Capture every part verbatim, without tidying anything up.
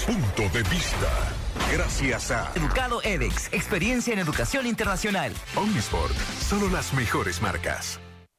Punto de Vista. Gracias a Educado edX, experiencia en educación internacional. Omnisport, solo las mejores marcas.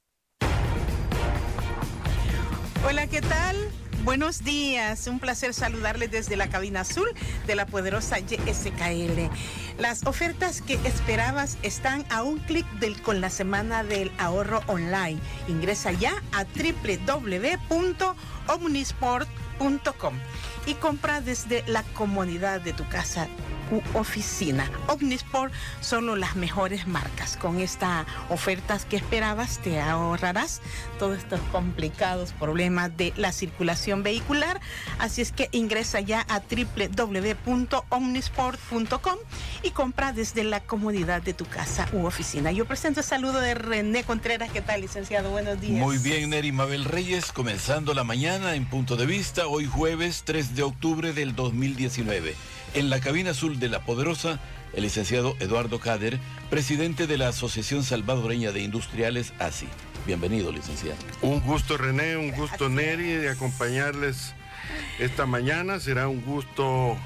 Hola, ¿qué tal? Buenos días, un placer saludarles desde la cabina azul de la poderosa Y S K L. Las ofertas que esperabas están a un clic del con la semana del ahorro online. Ingresa ya a doble u doble u doble u punto omnisport punto com y compra desde la comodidad de tu casa u oficina. Omnisport, solo las mejores marcas. Con estas ofertas que esperabas te ahorrarás todos estos complicados problemas de la circulación vehicular. Así es que ingresa ya a doble u doble u doble u punto omnisport punto com y compra desde la comodidad de tu casa u oficina. Yo presento el saludo de René Contreras. ¿Qué tal, licenciado? Buenos días. Muy bien, Neri Mabel Reyes, comenzando la mañana en Punto de Vista, hoy jueves tres de octubre del dos mil diecinueve. En la cabina azul de La Poderosa, el licenciado Eduardo Cader, presidente de la Asociación Salvadoreña de Industriales, A S I. Bienvenido, licenciado. Un gusto, René, un gusto, Neri, de acompañarles esta mañana. Será un gusto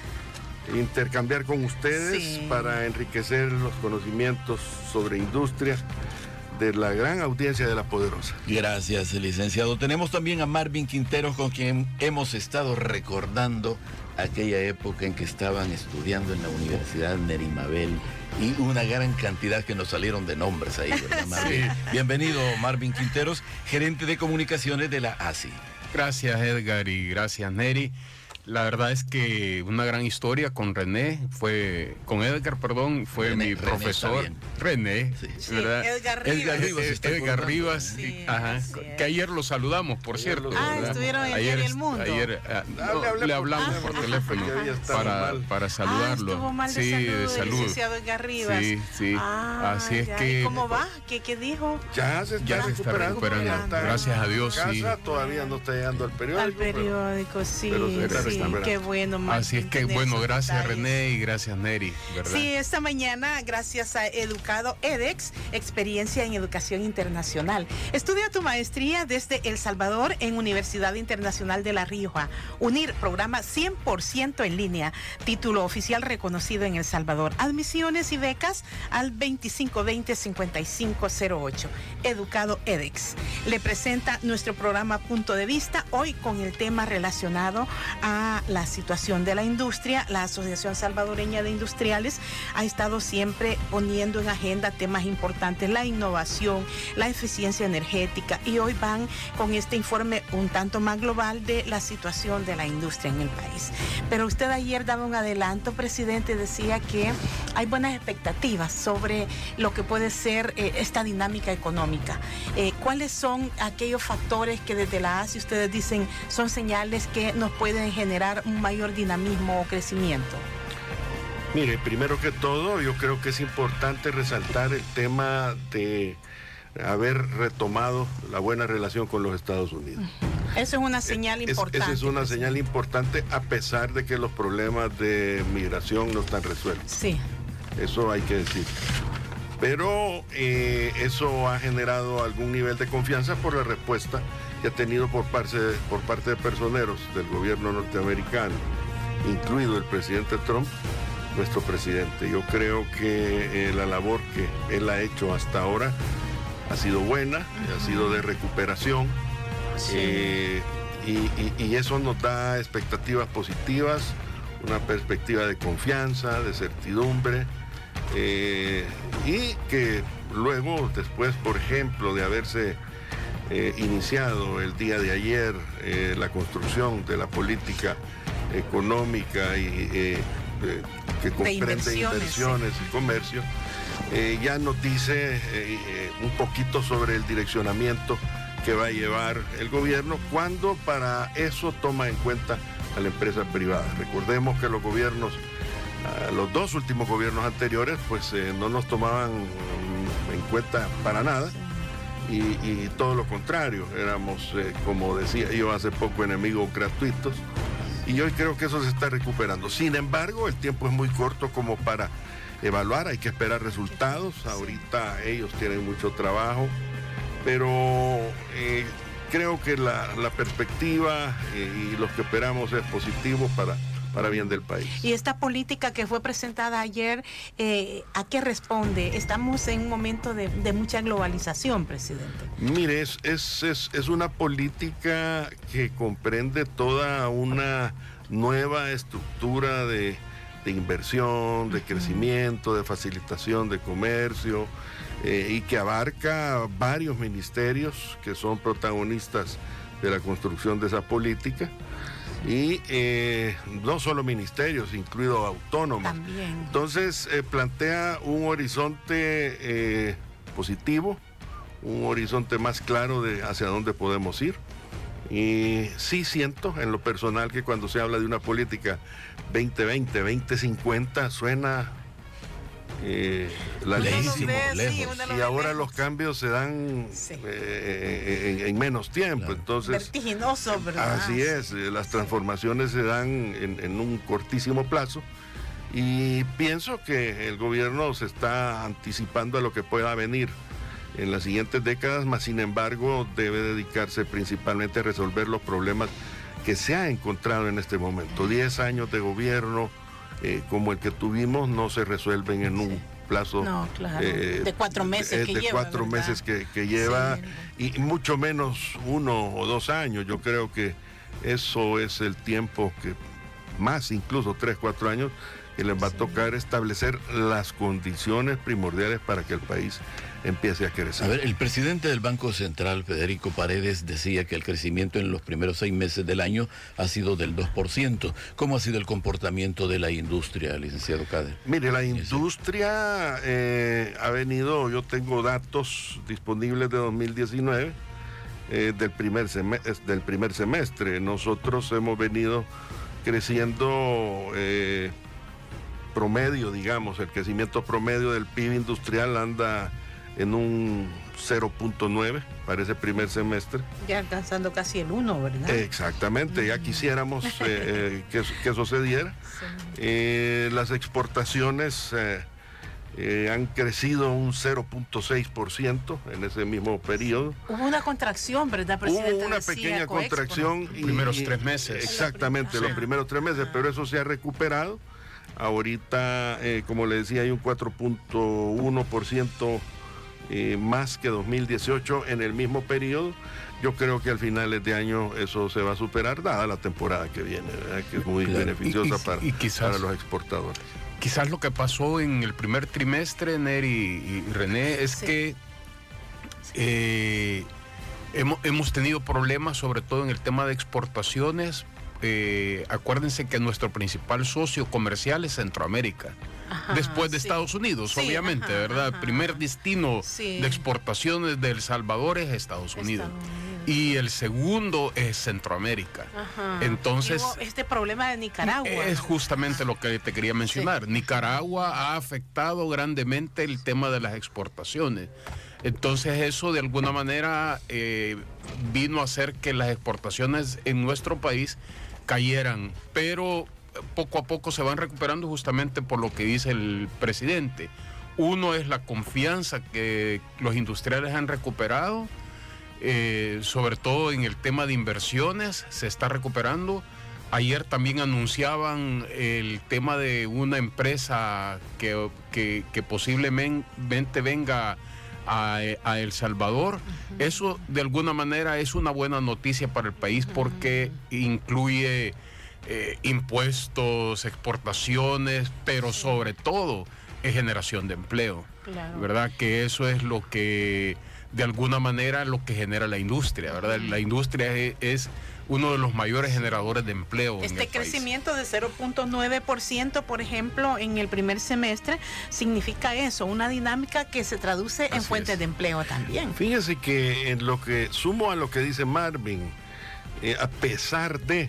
intercambiar con ustedes, sí, para enriquecer los conocimientos sobre industria de la gran audiencia de La Poderosa. Gracias, licenciado. Tenemos también a Marvin Quinteros, con quien hemos estado recordando aquella época en que estaban estudiando en la Universidad Neri Mabel y una gran cantidad que nos salieron de nombres ahí, ¿verdad, Marvin? Sí. Bienvenido, Marvin Quinteros, gerente de comunicaciones de la A S I. Gracias, Edgar, y gracias, Neri. La verdad es que una gran historia con René, fue con Edgar, perdón, fue René, mi profesor. René, sí, sí, ¿verdad? Edgar Rivas. Edgar Rivas, Edgar, Edgar Rivas sí, ajá, sí, que ayer lo saludamos, por ayer cierto. Ah, ¿verdad? Estuvieron en ayer, el mundo. Ayer ah, no, le, hablé, le hablamos por, por teléfono para, para saludarlo. Ah, estuvo mal de sí, salud, de salud. Licenciado Edgar Rivas. Sí, sí. Ah, así es ya. que. ¿Cómo va? ¿Qué, qué dijo? Ya se está, ya recuperando, se está recuperando. Está Gracias a Dios, casa, sí. Todavía no está llegando al periódico. Al periódico, pero, sí, pero sí, qué bueno. Así es que, bueno, gracias René y gracias Neri, ¿verdad? Sí, esta mañana, gracias a Educado edX, experiencia en educación internacional. Estudia tu maestría desde El Salvador en Universidad Internacional de La Rioja. UNIR, programa cien por ciento en línea. Título oficial reconocido en El Salvador. Admisiones y becas al veinticinco veinte cincuenta y cinco cero ocho. Educado edX. Le presenta nuestro programa Punto de Vista, hoy con el tema relacionado a la situación de la industria. La Asociación Salvadoreña de Industriales ha estado siempre poniendo en agenda temas importantes, la innovación, la eficiencia energética, y hoy van con este informe un tanto más global de la situación de la industria en el país. Pero usted ayer daba un adelanto, presidente, decía que hay buenas expectativas sobre lo que puede ser eh, esta dinámica económica. Eh, ¿Cuáles son aquellos factores que desde la A S I ustedes dicen son señales que nos pueden generar un mayor dinamismo o crecimiento? Mire, primero que todo, yo creo que es importante resaltar el tema de haber retomado la buena relación con los Estados Unidos. Eso es una señal es, importante. Esa es una señal importante, a pesar de que los problemas de migración no están resueltos. Sí. Eso hay que decir. Pero eh, eso ha generado algún nivel de confianza por la respuesta que ha tenido por parte, por parte de personeros del gobierno norteamericano, incluido el presidente Trump, nuestro presidente. Yo creo que eh, la labor que él ha hecho hasta ahora ha sido buena, uh-huh. ha sido de recuperación, sí. eh, y, y, y eso nos da expectativas positivas, una perspectiva de confianza, de certidumbre, eh, y que luego, después, por ejemplo, de haberse eh, iniciado el día de ayer eh, la construcción de la política económica y eh, eh, que comprende inversiones, inversiones sí. y comercio, eh, ya nos dice eh, eh, un poquito sobre el direccionamiento que va a llevar el gobierno, cuando para eso toma en cuenta a la empresa privada. Recordemos que los gobiernos, uh, los dos últimos gobiernos anteriores, pues eh, no nos tomaban um, en cuenta para nada, y, y todo lo contrario, éramos, eh, como decía yo hace poco, enemigos gratuitos, y hoy creo que eso se está recuperando. Sin embargo, el tiempo es muy corto como para evaluar, hay que esperar resultados. Ahorita ellos tienen mucho trabajo, pero eh, creo que la, la perspectiva eh, y lo que esperamos es positivo para, para bien del país. Y esta política que fue presentada ayer, eh, ¿a qué responde? Estamos en un momento de, de mucha globalización, presidente. Mire, es, es, es, es una política que comprende toda una nueva estructura de, de inversión, de crecimiento, de facilitación de comercio, eh, y que abarca varios ministerios que son protagonistas de la construcción de esa política. Y eh, no solo ministerios, incluido autónomos. También. Entonces eh, plantea un horizonte eh, positivo, un horizonte más claro de hacia dónde podemos ir. Y sí siento en lo personal que cuando se habla de una política veinte veinte, veinte cincuenta suena eh, la lejísimo, ve, lejos. sí, uno lo y ve ahora lejos. los cambios se dan Sí. eh, en, en menos tiempo. Claro. Entonces, Vertiginoso, ¿verdad? así es, eh, las transformaciones se dan en, en un cortísimo plazo y pienso que el gobierno se está anticipando a lo que pueda venir en las siguientes décadas, mas sin embargo debe dedicarse principalmente a resolver los problemas que se ha encontrado en este momento. Diez años de gobierno eh, como el que tuvimos no se resuelven en un plazo No, claro. eh, De cuatro meses de, que de lleva, cuatro ¿verdad? meses que, que lleva, Sí. y mucho menos uno o dos años. Yo creo que eso es el tiempo que más, incluso tres, cuatro años, que les va a tocar establecer las condiciones primordiales para que el país empiece a crecer. A ver, el presidente del Banco Central, Federico Paredes, decía que el crecimiento en los primeros seis meses del año ha sido del dos por ciento. ¿Cómo ha sido el comportamiento de la industria, licenciado Cader? Mire, la industria eh, ha venido, yo tengo datos disponibles de dos mil diecinueve, eh, del, primer semestre, del primer semestre. Nosotros hemos venido creciendo eh, promedio, digamos, el crecimiento promedio del P I B industrial anda en un cero punto nueve para ese primer semestre. Ya alcanzando casi el uno, ¿verdad? Exactamente, ya quisiéramos eh, eh, que, que eso se diera. Sí. Eh, las exportaciones eh, eh, han crecido un cero punto seis por ciento en ese mismo periodo. Hubo una contracción, ¿verdad, presidente? Hubo una Decía pequeña Coexpo, contracción. Los primeros tres meses. Exactamente, Sí. los primeros tres meses, pero eso se ha recuperado. Ahorita, eh, como le decía, hay un cuatro punto uno por ciento eh, más que dos mil dieciocho en el mismo periodo. Yo creo que al finales de año eso se va a superar, dada la temporada que viene, ¿verdad? Que es muy Claro. beneficiosa Y- y- para, y quizás- para los exportadores. Quizás lo que pasó en el primer trimestre, Neri y René, es Sí. que eh, hemos, hemos tenido problemas, sobre todo en el tema de exportaciones. Eh, acuérdense que nuestro principal socio comercial es Centroamérica, Ajá, después de sí. Estados Unidos, Sí, obviamente, ajá, ¿verdad? ajá. El primer destino Sí. de exportaciones de El Salvador es Estados Unidos. Estados Unidos. Y el segundo es Centroamérica. Ajá. Entonces, Y hubo este problema de Nicaragua. es justamente lo que te quería mencionar. Sí. Nicaragua ha afectado grandemente el tema de las exportaciones. Entonces eso de alguna manera eh, vino a hacer que las exportaciones en nuestro país cayeran, pero poco a poco se van recuperando justamente por lo que dice el presidente. Uno es la confianza que los industriales han recuperado, eh, sobre todo en el tema de inversiones, se está recuperando. Ayer también anunciaban el tema de una empresa que, que, que posiblemente venga a, a El Salvador. Uh-huh. Eso de alguna manera es una buena noticia para el país porque uh-huh. incluye eh, impuestos, exportaciones, pero sobre todo es generación de empleo. Claro. ¿Verdad? Que eso es lo que de alguna manera lo que genera la industria, ¿verdad? Uh-huh. La industria es, es uno de los mayores generadores de empleo. Este en el crecimiento país. de cero punto nueve por ciento, por ejemplo, en el primer semestre, significa eso, una dinámica que se traduce Así en fuentes es. de empleo también. Fíjese que en lo que sumo a lo que dice Marvin, eh, a pesar de,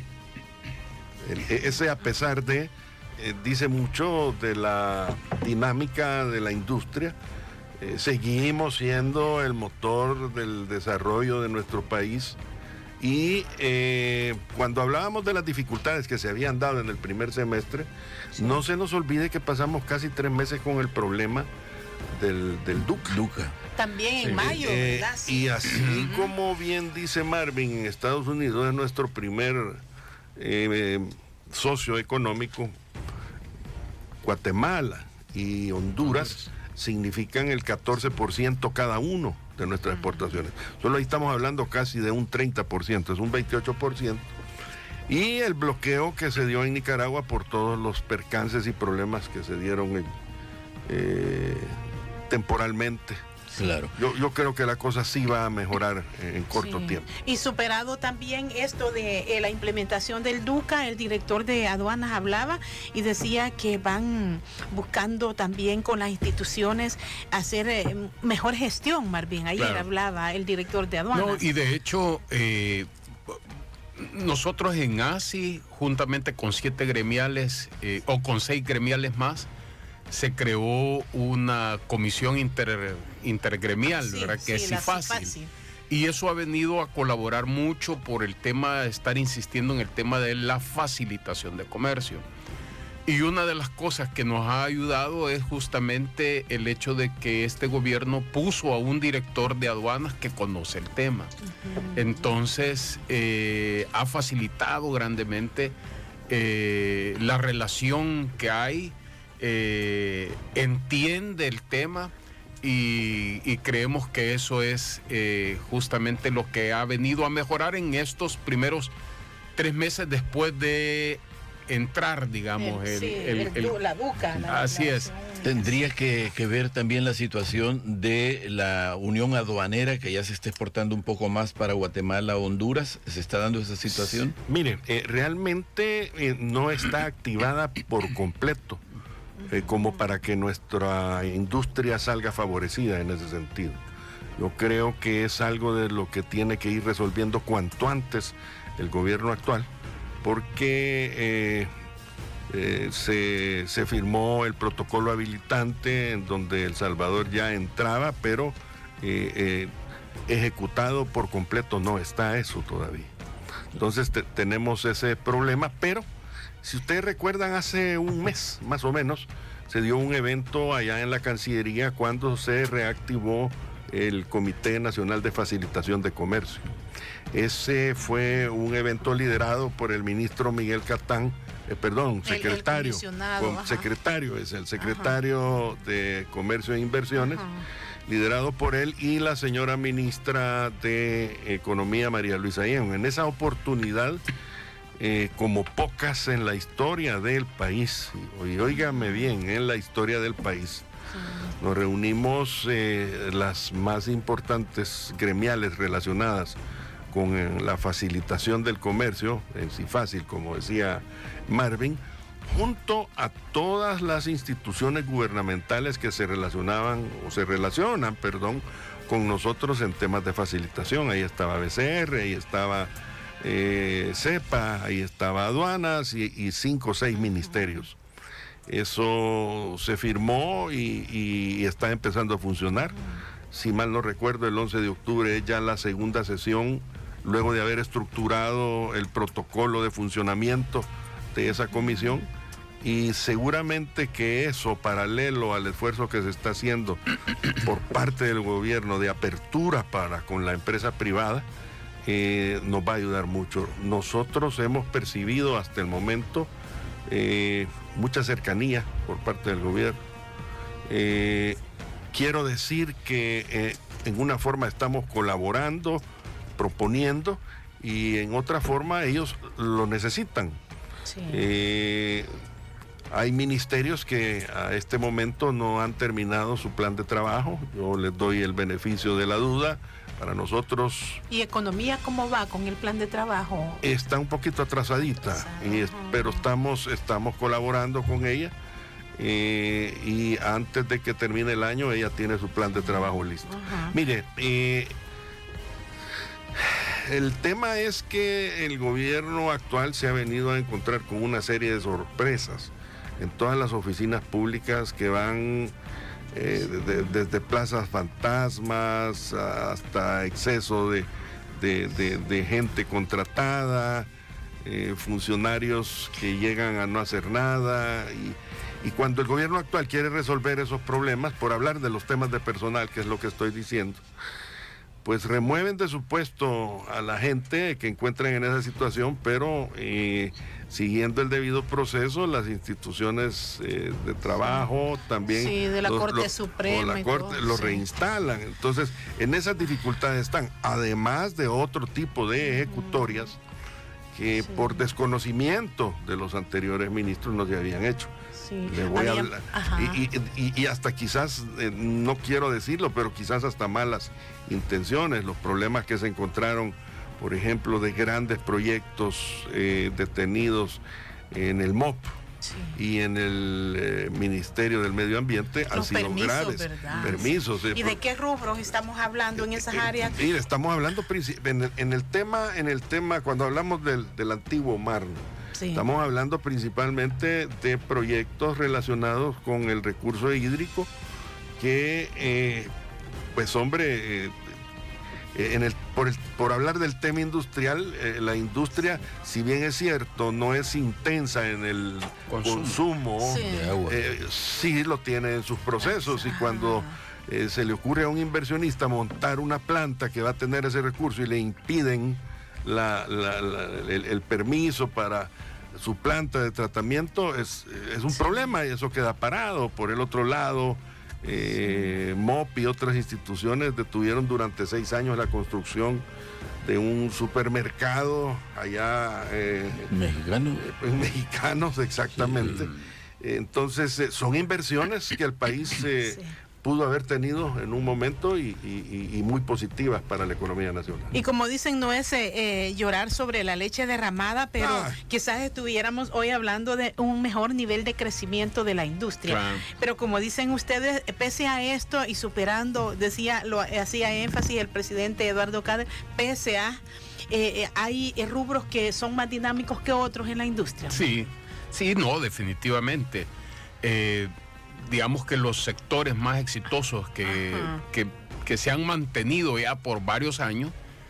el, ese a pesar de, eh, dice mucho de la dinámica de la industria. Eh, seguimos siendo el motor del desarrollo de nuestro país. Y eh, cuando hablábamos de las dificultades que se habían dado en el primer semestre, sí. no se nos olvide que pasamos casi tres meses con el problema del, del DUCA. Duca. También en sí. mayo, eh, ¿verdad? Sí. Y así como bien dice Marvin, en Estados Unidos es nuestro primer eh, socioeconómico, Guatemala y Honduras significan el catorce por ciento cada uno de nuestras exportaciones. Solo ahí estamos hablando casi de un treinta por ciento, es un veintiocho por ciento. Y el bloqueo que se dio en Nicaragua por todos los percances y problemas que se dieron en, eh, temporalmente. Claro. Yo, yo creo que la cosa sí va a mejorar en corto Sí. tiempo. Y superado también esto de eh, la implementación del DUCA, el director de aduanas hablaba y decía que van buscando también con las instituciones hacer eh, mejor gestión, Marvin. Ayer Claro. hablaba el director de aduanas. No, y de hecho, eh, nosotros en A S I, juntamente con siete gremiales eh, o con seis gremiales más, se creó una comisión inter, intergremial, Sí, ¿verdad? Que sí, es la CIFACIL. CIFACIL. Y eso ha venido a colaborar mucho por el tema, de estar insistiendo en el tema de la facilitación de comercio. Y una de las cosas que nos ha ayudado es justamente el hecho de que este gobierno puso a un director de aduanas que conoce el tema. Uh-huh. Entonces, eh, ha facilitado grandemente eh, la relación que hay, eh, entiende el tema. Y, y creemos que eso es eh, justamente lo que ha venido a mejorar en estos primeros tres meses después de entrar, digamos, el, el, sí, el, el, el, la DUCA. La, así la, es. Tendría que, que ver también la situación de la unión aduanera, que ya se está exportando un poco más para Guatemala, Honduras. ¿Se está dando esa situación? Mire, eh, realmente eh, no está activada por completo. Eh, como para que nuestra industria salga favorecida en ese sentido. Yo creo que es algo de lo que tiene que ir resolviendo cuanto antes el gobierno actual, porque eh, eh, se, se firmó el protocolo habilitante en donde El Salvador ya entraba, pero eh, eh, ejecutado por completo no está eso todavía. Entonces te, tenemos ese problema, pero si ustedes recuerdan, hace un mes más o menos se dio un evento allá en la Cancillería cuando se reactivó el Comité Nacional de Facilitación de Comercio. Ese fue un evento liderado por el ministro Miguel Catán, eh, perdón, el, secretario, el con, secretario, es el secretario ajá. de Comercio e Inversiones, ajá. liderado por él y la señora ministra de Economía, María Luisa Ién. En esa oportunidad, Eh, como pocas en la historia del país, y óigame bien, en la historia del país, sí. nos reunimos eh, las más importantes gremiales relacionadas con eh, la facilitación del comercio, en CIFACIL, como decía Marvin, junto a todas las instituciones gubernamentales que se relacionaban, o se relacionan, perdón, con nosotros en temas de facilitación. Ahí estaba B C R, ahí estaba Eh, CEPA, ahí estaba aduanas y, y cinco o seis ministerios. Eso se firmó y, y está empezando a funcionar. Si mal no recuerdo, el once de octubre es ya la segunda sesión, luego de haber estructurado el protocolo de funcionamiento de esa comisión, y seguramente que eso, paralelo al esfuerzo que se está haciendo por parte del gobierno de apertura para con la empresa privada, Eh, nos va a ayudar mucho. Nosotros hemos percibido hasta el momento eh, mucha cercanía por parte del gobierno. Eh, quiero decir que eh, en una forma estamos colaborando, proponiendo, y en otra forma ellos lo necesitan. Sí. Eh, hay ministerios que a este momento no han terminado su plan de trabajo. Yo les doy el beneficio de la duda. Para nosotros... ¿Y economía cómo va con el plan de trabajo? Está un poquito atrasadita, y es, pero estamos, estamos colaborando con ella, eh, y antes de que termine el año ella tiene su plan de trabajo listo. Uh-huh. Mire, eh, el tema es que el gobierno actual se ha venido a encontrar con una serie de sorpresas en todas las oficinas públicas que van... Eh, de, de, desde plazas fantasmas hasta exceso de, de, de, de gente contratada, eh, funcionarios que llegan a no hacer nada, y, y cuando el gobierno actual quiere resolver esos problemas, por hablar de los temas de personal, que es lo que estoy diciendo, pues remueven de su puesto a la gente que encuentran en esa situación, pero eh, siguiendo el debido proceso, las instituciones eh, de trabajo también... Sí, de la los, Corte los, Suprema la y Corte todo, lo sí. reinstalan. Entonces, en esas dificultades están, además de otro tipo de ejecutorias que Sí. por desconocimiento de los anteriores ministros no se habían hecho. Sí. Le voy a Había- hablar. Ajá. Y, y- y- y hasta quizás, eh, no quiero decirlo, pero quizás hasta malas intenciones, los problemas que se encontraron, por ejemplo, de grandes proyectos eh, detenidos en el M O P Sí. y en el eh, Ministerio del Medio Ambiente han Los sido permisos, graves. ¿verdad? Permisos. eh, ¿Y por- de qué rubros estamos hablando en esas áreas? Mire, estamos hablando princi- en el, en el tema, en el tema, cuando hablamos del, del antiguo mar, Sí. estamos hablando principalmente de proyectos relacionados con el recurso hídrico que, eh, pues hombre, eh, eh, en el, por, el- por hablar del tema industrial, eh, la industria, si bien es cierto, no es intensa en el Consumo. consumo, Sí. De agua. eh, sí lo tiene en sus procesos y cuando eh, se le ocurre a un inversionista montar una planta que va a tener ese recurso y le impiden la- la- la- el, el permiso para su planta de tratamiento, es, es un problema y eso queda parado. Por el otro lado, eh, M O P y otras instituciones detuvieron durante seis años la construcción de un supermercado allá eh, Mexicano. pues, mexicanos, exactamente. Entonces, eh, son inversiones que el país eh, Sí. pudo haber tenido en un momento y, y- y muy positivas para la economía nacional. Y como dicen, no es eh, eh, llorar sobre la leche derramada, pero Ah. quizás estuviéramos hoy hablando de un mejor nivel de crecimiento de la industria. Claro. Pero como dicen ustedes, pese a esto y superando, decía, lo hacía énfasis el presidente Eduardo Cader, pese a, eh, eh, hay eh, rubros que son más dinámicos que otros en la industria. Sí, sí, no, definitivamente. Eh, digamos que los sectores más exitosos que, Ajá. que, que se han mantenido ya por varios años,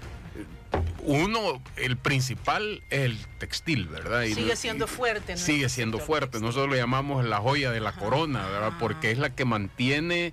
eh, uno, el principal es el textil, ¿verdad? Y- Sigue siendo fuerte, ¿no? Sigue siendo Sector fuerte. textil. Nosotros le llamamos la joya de la Ajá. corona, ¿verdad? Ajá. Porque es la que mantiene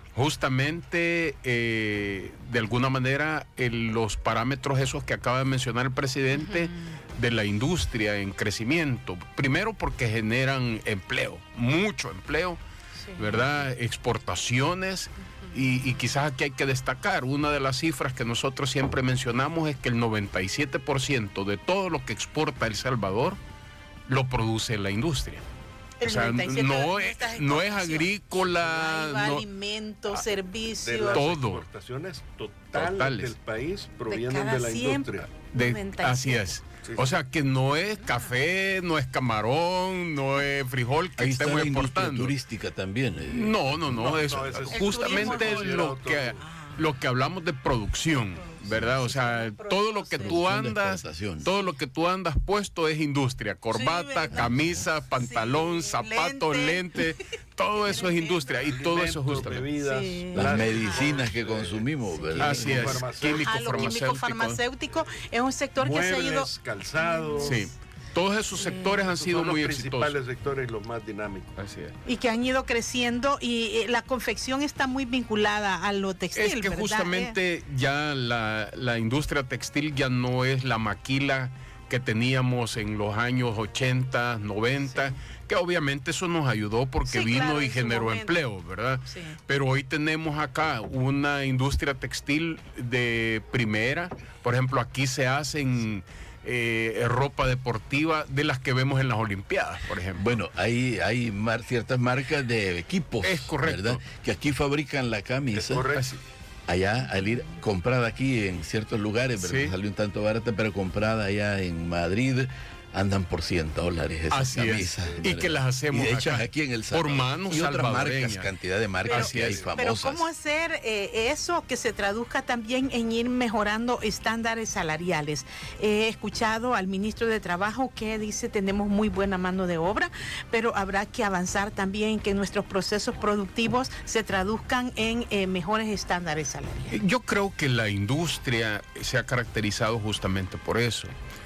justamente, eh, de alguna manera, el- los parámetros esos que acaba de mencionar el presidente de la industria en crecimiento. Primero porque generan empleo, mucho empleo, Sí. ¿verdad? Exportaciones. Y, y quizás aquí hay que destacar, una de las cifras que nosotros siempre mencionamos es que el noventa y siete por ciento de todo lo que exporta El Salvador lo produce la industria. El O sea, noventa y siete no de es- estas no es exportaciones. agrícola, Ahí va no- alimentos, De servicios. las Todo. exportaciones totales, Totales. del país provienen cada de, la cien industria. de- noventa y así siete. es. Sí, O sí. sea que no es café, no es camarón, no es frijol que Ahí está estemos la industria exportando. turística también. eh. No, no, no, No, eso, no, ese es- justamente El turismo lo que lo que hablamos de producción, ¿verdad? O sea, todo lo que tú Producción de andas, exportación. todo lo que tú andas puesto es industria, corbata, ¿verdad? camisa, pantalón, Sí, zapatos, lente. lente, todo eso es industria y todo eso Alimentos, justamente. bebidas, Sí. Las plásticos, medicinas que eh, consumimos, ¿verdad? Así es, farmacéutico. químico A lo químico farmacéutico. farmacéutico es un sector que se ha ido. muebles, calzados. Sí, todos esos sectores han Esos sido son muy los exitosos. principales sectores y los más dinámicos. Así es. Y que han ido creciendo y eh, la confección está muy vinculada a lo textil. Es que ¿verdad? justamente ya la, la industria textil ya no es la maquila que teníamos en los años ochenta, noventa, que obviamente eso nos ayudó porque Sí, vino claro, y en su generó momento. empleo, ¿verdad? Sí. Pero hoy tenemos acá una industria textil de primera. Por ejemplo, aquí se hacen eh, ropa deportiva de las que vemos en las Olimpiadas, por ejemplo. Bueno, hay, hay mar- ciertas marcas de equipos. Es correcto. ¿verdad? Que aquí fabrican la camisa. Es correcto. Así- Allá, al ir comprada aquí en ciertos lugares, ¿verdad? Sí. Salió un tanto barata, pero comprada allá en Madrid, andan por cien dólares esas Así es. camisas. Y ¿verdad? que las hacemos y hechas acá, aquí en el por Salvador. manos Y otras marcas, salvadoreñas. cantidad de marcas Pero, que hay es. pero famosas. ¿cómo hacer eh, eso que se traduzca también en ir mejorando estándares salariales? He escuchado al ministro de Trabajo que dice tenemos muy buena mano de obra, pero habrá que avanzar también en que nuestros procesos productivos se traduzcan en eh, mejores estándares salariales. Yo creo que la industria se ha caracterizado justamente por eso.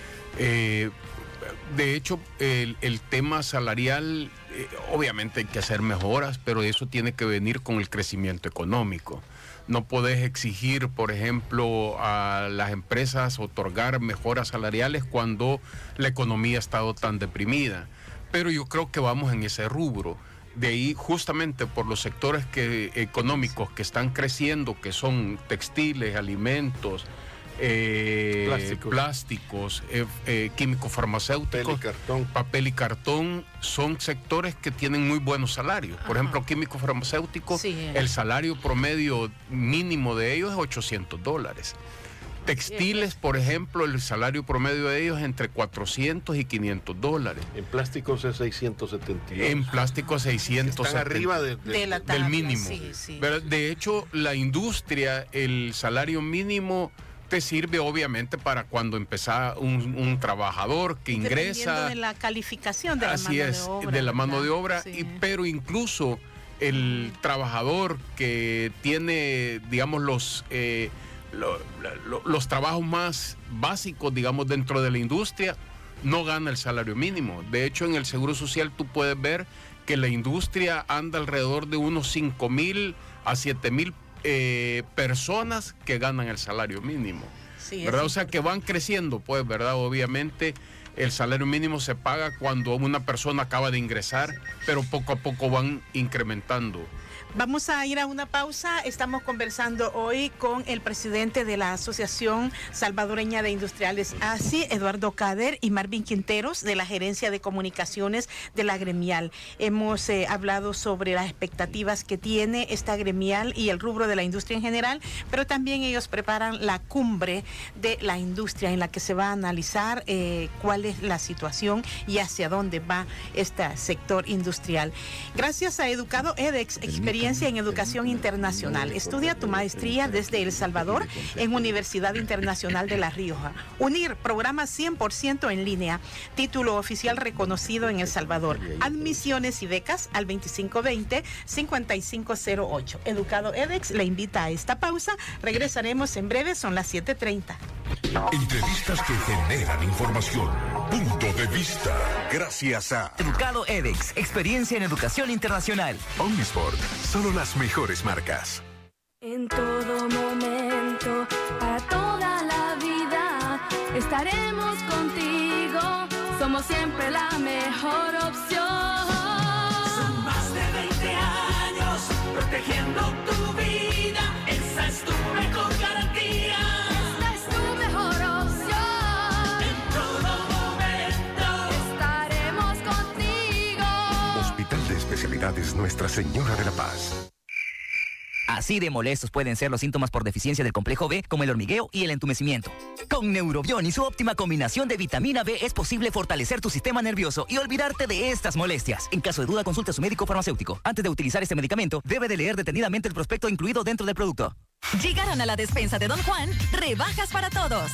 Eh, de hecho, el, el tema salarial, eh, obviamente hay que hacer mejoras, pero eso tiene que venir con el crecimiento económico. no podés exigir, por ejemplo, a las empresas otorgar mejoras salariales cuando la economía ha estado tan deprimida. Pero yo creo que vamos en ese rubro. De ahí, justamente por los sectores que, económicos que están creciendo, que son textiles, alimentos, eh, plásticos, plásticos eh, eh, químicos farmacéuticos, papel y cartón. papel y cartón, son sectores que tienen muy buenos salarios. Por Ajá. ejemplo, químicos farmacéuticos, Sí. el salario promedio mínimo de ellos es ochocientos dólares. Textiles, por ejemplo, el salario promedio de ellos es entre cuatrocientos y quinientos dólares. En plásticos es seiscientos setenta y dos. En plástico seiscientos Están setenta. arriba de, de- De la del tabla, mínimo. sí, sí. Pero, de hecho, la industria, el salario mínimo te sirve obviamente para cuando empezás un, un trabajador que Dependiendo ingresa. de la calificación de la Así mano es, de obra. de la mano de ¿verdad? obra, Sí. y, pero incluso el trabajador que tiene, digamos, los, eh, lo- lo- los trabajos más básicos, digamos, dentro de la industria, no gana el salario mínimo. De hecho, en el Seguro Social tú puedes ver que la industria anda alrededor de unos cinco mil a siete mil eh, personas que ganan el salario mínimo. Sí, es ¿Verdad? O sea, que van creciendo, pues, ¿verdad? Obviamente el salario mínimo se paga cuando una persona acaba de ingresar, pero poco a poco van incrementando. Vamos a ir a una pausa. Estamos conversando hoy con el presidente de la Asociación Salvadoreña de Industriales A S I, Eduardo Cader, y Marvin Quinteros, de la Gerencia de Comunicaciones de la gremial. Hemos eh, hablado sobre las expectativas que tiene esta gremial y el rubro de la industria en general, pero también ellos preparan la cumbre de la industria en la que se va a analizar eh, cuál es la situación y hacia dónde va este sector industrial. Gracias a Educado EDEX, experiencia en educación internacional. Estudia tu maestría desde El Salvador en Universidad Internacional de La Rioja. UNIR, programa cien por ciento en línea. Título oficial reconocido en El Salvador. Admisiones y becas al veinticinco veinte, cincuenta y cinco cero ocho. Educado EDEX le invita a esta pausa. Regresaremos en breve, son las siete treinta. Entrevistas que generan información. Punto de vista. Gracias a Educado EDEX, experiencia en educación internacional. Omnisport. Solo las mejores marcas. En todo momento, para toda la vida, estaremos contigo. Somos siempre la mejor opción. Son más de veinte años protegiendo tu vida. Esa es tu mejor garantía. Esta es tu mejor opción. En todo momento Estaremos contigo. Hospital de Especialidades Nuestra Señora de la Paz. Así de molestos pueden ser los síntomas por deficiencia del complejo B, como el hormigueo y el entumecimiento. Con Neurobión y su óptima combinación de vitamina B es posible fortalecer tu sistema nervioso y olvidarte de estas molestias. En caso de duda, consulte a su médico farmacéutico. Antes de utilizar este medicamento, debe de leer detenidamente el prospecto incluido dentro del producto. Llegaron a la despensa de Don Juan, rebajas para todos.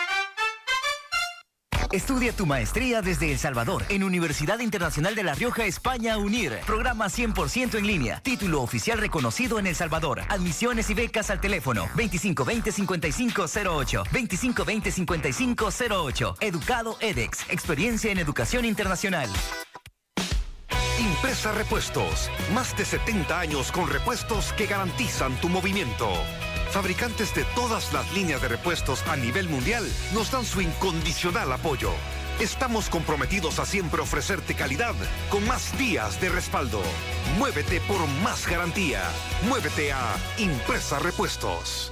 Estudia tu maestría desde El Salvador en Universidad Internacional de La Rioja, España, UNIR. Programa cien por ciento en línea. Título oficial reconocido en El Salvador. Admisiones y becas al teléfono veinticinco veinte, cincuenta y cinco cero ocho. veinticinco veinte, cincuenta y cinco cero ocho. Educado EDEX. Experiencia en educación internacional. Impresa Repuestos. Más de setenta años con repuestos que garantizan tu movimiento. Fabricantes de todas las líneas de repuestos a nivel mundial nos dan su incondicional apoyo. Estamos comprometidos a siempre ofrecerte calidad con más días de respaldo. Muévete por más garantía. Muévete a Impresa Repuestos.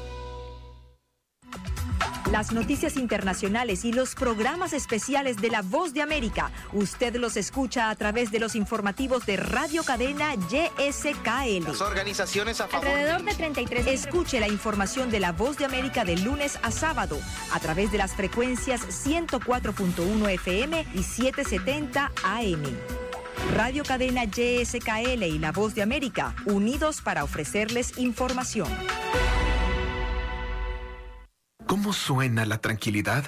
Las noticias internacionales y los programas especiales de La Voz de América, usted los escucha a través de los informativos de Radio Cadena Y S K L. Las organizaciones a favor Alrededor de treinta y tres. Escuche la información de La Voz de América de lunes a sábado a través de las frecuencias ciento cuatro punto uno F M y setecientos setenta A M. Radio Cadena Y S K L y La Voz de América, unidos para ofrecerles información. ¿Cómo suena la tranquilidad?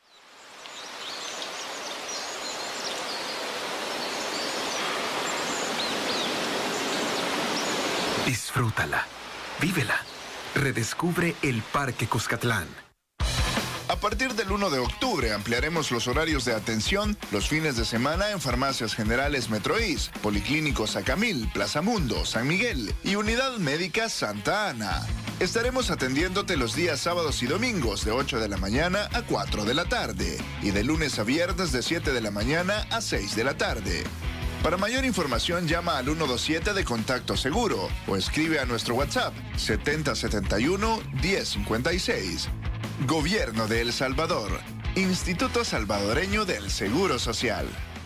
Disfrútala, vívela, redescubre el Parque Cuscatlán. A partir del uno de octubre ampliaremos los horarios de atención los fines de semana en Farmacias Generales Metroís, Policlínicos Acamil, Plaza Mundo, San Miguel y Unidad Médica Santa Ana. Estaremos atendiéndote los días sábados y domingos de ocho de la mañana a cuatro de la tarde y de lunes a viernes de siete de la mañana a seis de la tarde. Para mayor información llama al ciento veintisiete de Contacto Seguro o escribe a nuestro WhatsApp setenta setenta y uno diez cincuenta y seis. Gobierno de El Salvador. Instituto Salvadoreño del Seguro Social.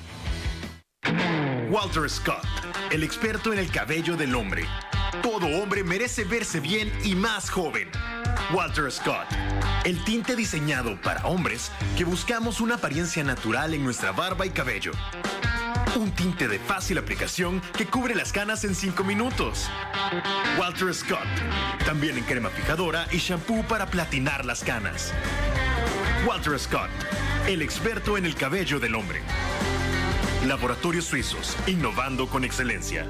Walter Scott, el experto en el cabello del hombre. Todo hombre merece verse bien y más joven. Walter Scott, el tinte diseñado para hombres que buscamos una apariencia natural en nuestra barba y cabello. Un tinte de fácil aplicación que cubre las canas en cinco minutos. Walter Scott, también en crema fijadora y shampoo para platinar las canas. Walter Scott, el experto en el cabello del hombre. Laboratorios Suizos, innovando con excelencia.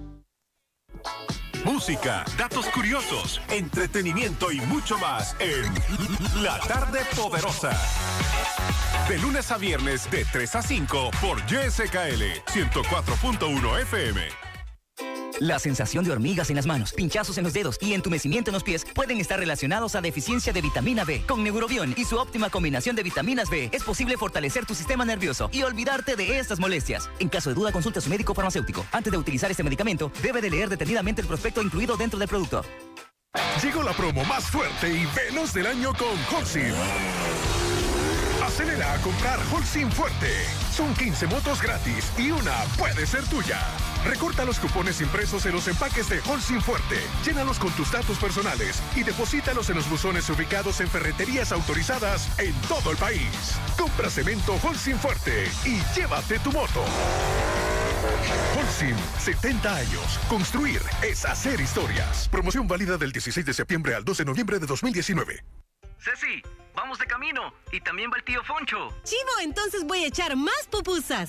Música, datos curiosos, entretenimiento y mucho más en La Tarde Poderosa. De lunes a viernes de tres a cinco por Y S K L ciento cuatro punto uno F M. La sensación de hormigas en las manos, pinchazos en los dedos y entumecimiento en los pies pueden estar relacionados a deficiencia de vitamina B. Con Neurobión y su óptima combinación de vitaminas B, es posible fortalecer tu sistema nervioso y olvidarte de estas molestias. En caso de duda, consulta a su médico farmacéutico. Antes de utilizar este medicamento, debe de leer detenidamente el prospecto incluido dentro del producto. Llegó la promo más fuerte y veloz del año con Holcim. Acelera a comprar Holcim Fuerte. Son quince motos gratis y una puede ser tuya. Recorta los cupones impresos en los empaques de Holcim Fuerte. Llénalos con tus datos personales y deposítalos en los buzones ubicados en ferreterías autorizadas en todo el país. Compra cemento Holcim Fuerte y llévate tu moto. Holcim, setenta años. Construir es hacer historias. Promoción válida del dieciséis de septiembre al dos de noviembre de dos mil diecinueve. Ceci, vamos de camino. Y también va el tío Foncho. Chivo, entonces voy a echar más pupusas.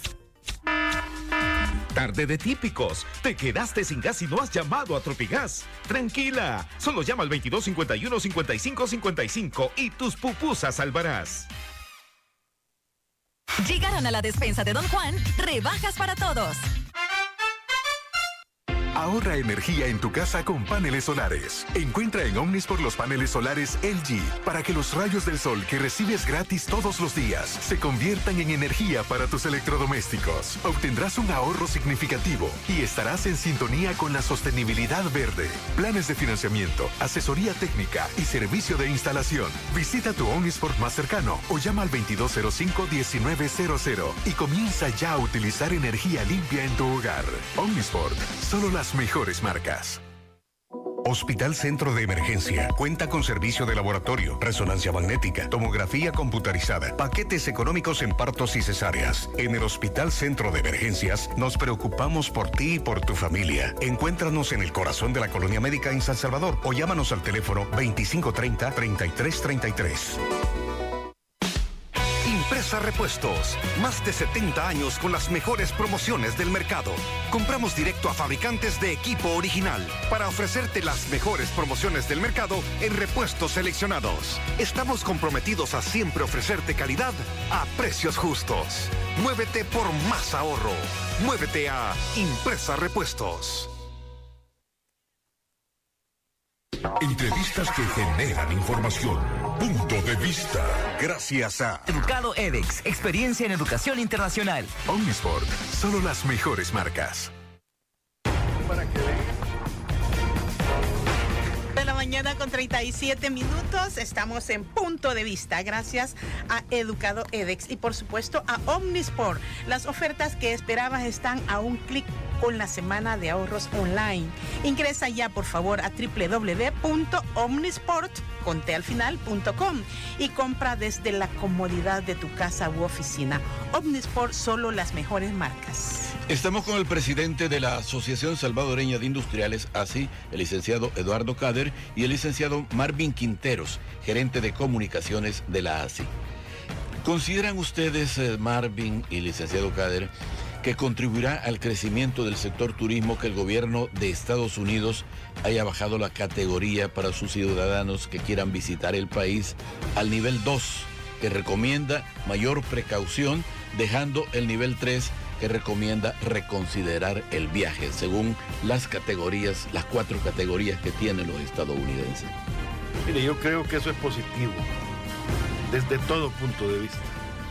Tarde de típicos. Te quedaste sin gas y no has llamado a Tropigas. Tranquila. Solo llama al veintidós cincuenta y uno cincuenta y cinco cincuenta y cinco y tus pupusas salvarás. Llegaron a la despensa de Don Juan, rebajas para todos. Ahorra energía en tu casa con paneles solares. Encuentra en Omnisport los paneles solares L G para que los rayos del sol que recibes gratis todos los días se conviertan en energía para tus electrodomésticos. Obtendrás un ahorro significativo y estarás en sintonía con la sostenibilidad verde. Planes de financiamiento, asesoría técnica y servicio de instalación. Visita tu Omnisport más cercano o llama al veintidós cero cinco diecinueve cero cero y comienza ya a utilizar energía limpia en tu hogar. Omnisport, solo la las mejores marcas. Hospital Centro de Emergencia. Cuenta con servicio de laboratorio, resonancia magnética, tomografía computarizada, paquetes económicos en partos y cesáreas. En el Hospital Centro de Emergencias nos preocupamos por ti y por tu familia. Encuéntranos en el corazón de la colonia médica en San Salvador o llámanos al teléfono veinticinco treinta, treinta y tres treinta y tres. Impresa Repuestos. Más de setenta años con las mejores promociones del mercado. Compramos directo a fabricantes de equipo original para ofrecerte las mejores promociones del mercado en repuestos seleccionados. Estamos comprometidos a siempre ofrecerte calidad a precios justos. Muévete por más ahorro. Muévete a Impresa Repuestos. Entrevistas que generan información. Punto de vista. Gracias a Educado edX, experiencia en educación internacional. Omnisport, solo las mejores marcas. De la mañana con treinta y siete minutos, estamos en Punto de Vista, gracias a Educado edX y por supuesto a Omnisport. Las ofertas que esperabas están a un clic con la semana de ahorros online. Ingresa ya por favor a doble u doble u doble u punto omnisport punto com y compra desde la comodidad de tu casa u oficina. Omnisport, solo las mejores marcas. Estamos con el presidente de la Asociación Salvadoreña de Industriales, A S I, el licenciado Eduardo Cader, y el licenciado Marvin Quinteros, gerente de comunicaciones de la A S I. ¿Consideran ustedes, Marvin y licenciado Cader, que contribuirá al crecimiento del sector turismo que el gobierno de Estados Unidos haya bajado la categoría para sus ciudadanos que quieran visitar el país al nivel dos, que recomienda mayor precaución, dejando el nivel tres, que recomienda reconsiderar el viaje según las categorías, las cuatro categorías que tienen los estadounidenses. Mire, yo creo que eso es positivo, desde todo punto de vista.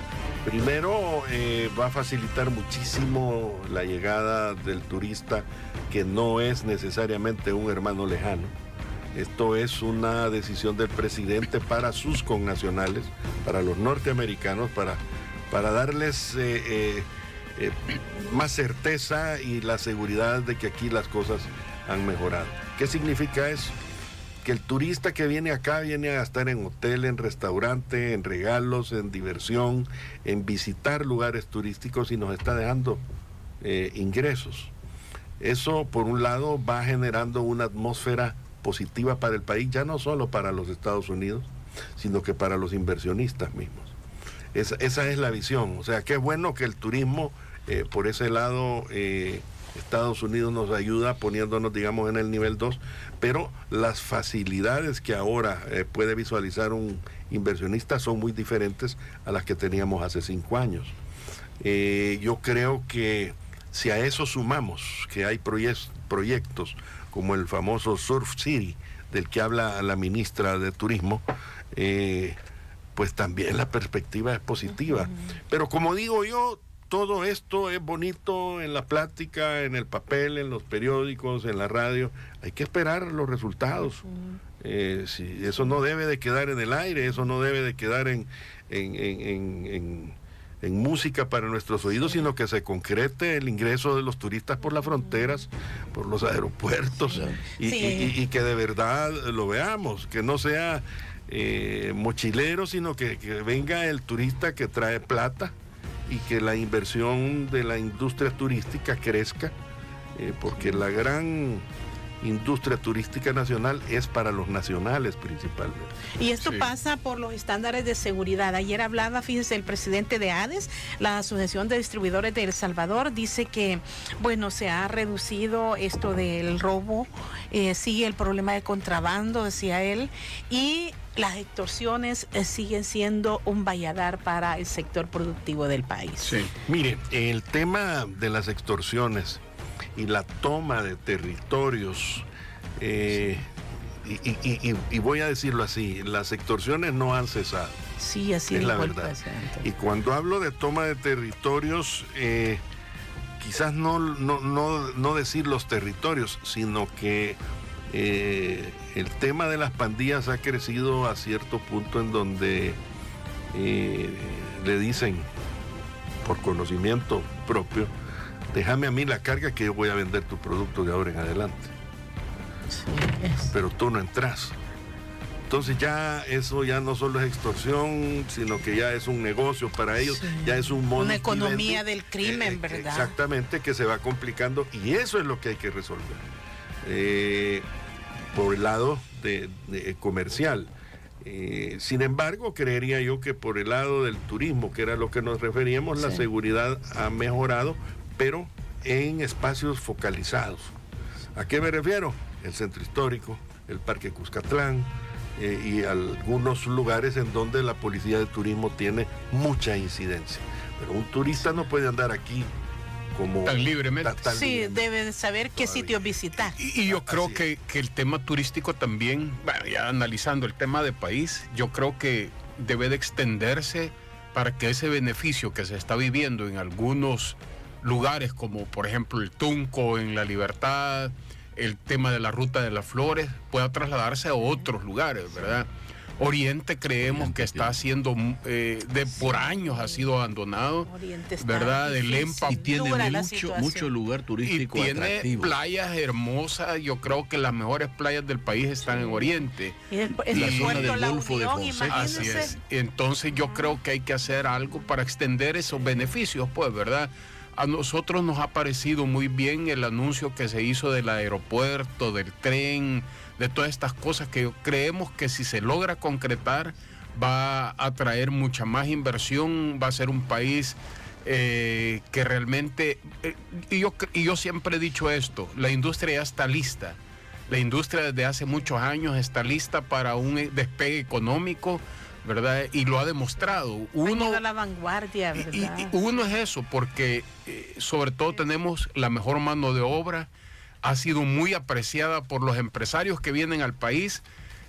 Primero, eh, va a facilitar muchísimo la llegada del turista que no es necesariamente un hermano lejano. Esto es una decisión del presidente para sus connacionales, para los norteamericanos, para, para darles eh, eh, eh, más certeza y la seguridad de que aquí las cosas han mejorado. ¿Qué significa eso? Que el turista que viene acá viene a gastar en hotel, en restaurante, en regalos, en diversión, en visitar lugares turísticos y nos está dejando eh, ingresos. Eso, por un lado, va generando una atmósfera positiva para el país, ya no solo para los Estados Unidos, sino que para los inversionistas mismos. Esa, esa es la visión. O sea, qué bueno que el turismo, eh, por ese lado, eh, Estados Unidos nos ayuda poniéndonos, digamos, en el nivel dos, pero las facilidades que ahora eh, puede visualizar un inversionista son muy diferentes a las que teníamos hace cinco años. Eh, yo creo que si a eso sumamos que hay proyec- proyectos como el famoso Surf City, del que habla la ministra de Turismo, eh, pues también la perspectiva es positiva. Uh-huh. Pero como digo yo, todo esto es bonito en la plática, en el papel, en los periódicos, en la radio. Hay que esperar los resultados. Uh-huh. Eh, si, eso no debe de quedar en el aire, eso no debe de quedar en, en, en, en, en, en música para nuestros oídos, sino que se concrete el ingreso de los turistas por las fronteras, por los aeropuertos, sí. Y, sí. y, y, y que de verdad lo veamos, que no sea eh, mochilero, sino que, que venga el turista que trae plata, y que la inversión de la industria turística crezca, eh, porque la gran industria turística nacional es para los nacionales principalmente. Y esto sí. pasa por los estándares de seguridad. Ayer hablaba, fíjense, el presidente de A D E S, la Asociación de Distribuidores de El Salvador, dice que, bueno, se ha reducido esto del robo, eh, sigue el problema de contrabando, decía él, y las extorsiones eh, siguen siendo un valladar para el sector productivo del país. Sí. Mire, el tema de las extorsiones y la toma de territorios, eh, sí. y, y, y, y voy a decirlo así, las extorsiones no han cesado. Sí, así es la dijo el verdad. presidente. Y cuando hablo de toma de territorios, eh, quizás no, no, no, no decir los territorios, sino que eh, el tema de las pandillas ha crecido a cierto punto en donde eh, le dicen, por conocimiento propio, déjame a mí la carga que yo voy a vender tu producto de ahora en adelante. Sí, es. Pero tú no entras. Entonces ya eso ya no solo es extorsión, sino que ya es un negocio para ellos, sí. ya es un modo. Una economía del crimen, eh, ¿verdad? Exactamente, que se va complicando y eso es lo que hay que resolver. Eh, por el lado de, de comercial. Eh, sin embargo, creería yo que por el lado del turismo, que era lo que nos referíamos, sí. la seguridad ha mejorado, pero en espacios focalizados. ¿A qué me refiero? El centro histórico, el Parque Cuscatlán eh, y algunos lugares en donde la policía de turismo tiene mucha incidencia. Pero un turista no puede andar aquí como tan libremente. Tan, tan sí, libremente. debe de saber qué Todavía. sitios visitar. Y, y yo creo que, que el tema turístico también, bueno, ya analizando el tema de país, yo creo que debe de extenderse para que ese beneficio que se está viviendo en algunos lugares, como por ejemplo el Tunco, en La Libertad, el tema de la Ruta de las Flores, pueda trasladarse a otros lugares, ¿verdad? Oriente creemos Oriente, que está haciendo, eh, de sí. por años ha sido abandonado, ¿verdad? El EMPA. Y tiene mucho, mucho lugar turístico y tiene atractivo. Playas hermosas, yo creo que las mejores playas del país están sí. en Oriente. Y el, el la zona del la Golfo Unión, de Fonseca. Así es. Entonces yo creo que hay que hacer algo para extender esos beneficios, pues, ¿verdad? A nosotros nos ha parecido muy bien el anuncio que se hizo del aeropuerto, del tren, de todas estas cosas que creemos que si se logra concretar va a traer mucha más inversión, va a ser un país eh, que realmente, eh, y, yo, y yo siempre he dicho esto, la industria ya está lista, la industria desde hace muchos años está lista para un despegue económico, ¿verdad? Y lo ha demostrado. Uno, a la vanguardia, ¿verdad? Y, y uno es eso, porque eh, sobre todo tenemos la mejor mano de obra, ha sido muy apreciada por los empresarios que vienen al país.